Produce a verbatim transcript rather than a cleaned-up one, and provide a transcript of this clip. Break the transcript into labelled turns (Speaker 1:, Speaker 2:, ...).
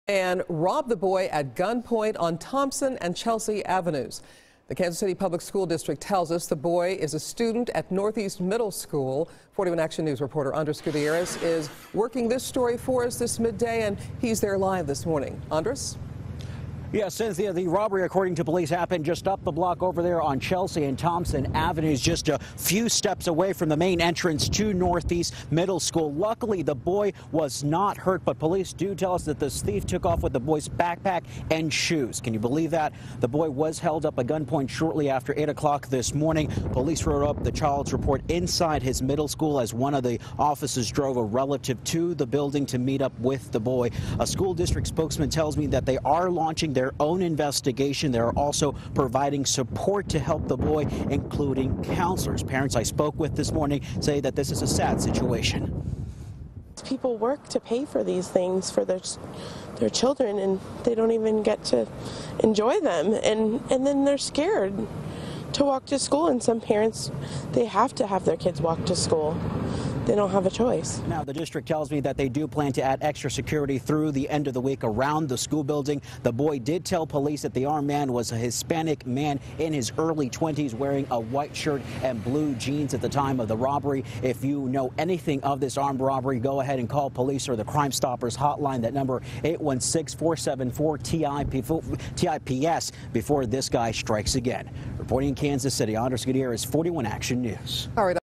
Speaker 1: And robbed the boy at gunpoint on Thompson and Chelsea Avenues. The Kansas City Public School District tells us the boy is a student at Northeast Middle School. forty-one Action News reporter Andres Gutierrez is working this story for us this midday, and he's there live this morning. Andres?
Speaker 2: Yeah, Cynthia, the robbery, according to police, happened just up the block over there on Chelsea and Thompson Avenues, just a few steps away from the main entrance to Northeast Middle School. Luckily, the boy was not hurt, but police do tell us that this thief took off with the boy's backpack and shoes. Can you believe that? The boy was held up at gunpoint shortly after eight o'clock this morning. Police wrote up the child's report inside his middle school as one of the officers drove a relative to the building to meet up with the boy. A school district spokesman tells me that they are launching their own investigation. They're also providing support to help the boy, including counselors. Parents I spoke with this morning say that this is a sad situation.
Speaker 3: People work to pay for these things for their their children, and they don't even get to enjoy them, and and then they're scared to walk to school, and some parents, they have to have their kids walk to school. They don't have a choice.
Speaker 2: Now, the district tells me that they do plan to add extra security through the end of the week around the school building. The boy did tell police that the armed man was a Hispanic man in his early twenties wearing a white shirt and blue jeans at the time of the robbery. If you know anything of this armed robbery, go ahead and call police or the Crime Stoppers hotline. That number, eight one six, four seven four, T I P S, before this guy strikes again. Reporting in Kansas City, Andres Gutierrez, forty-one Action News.
Speaker 1: All right.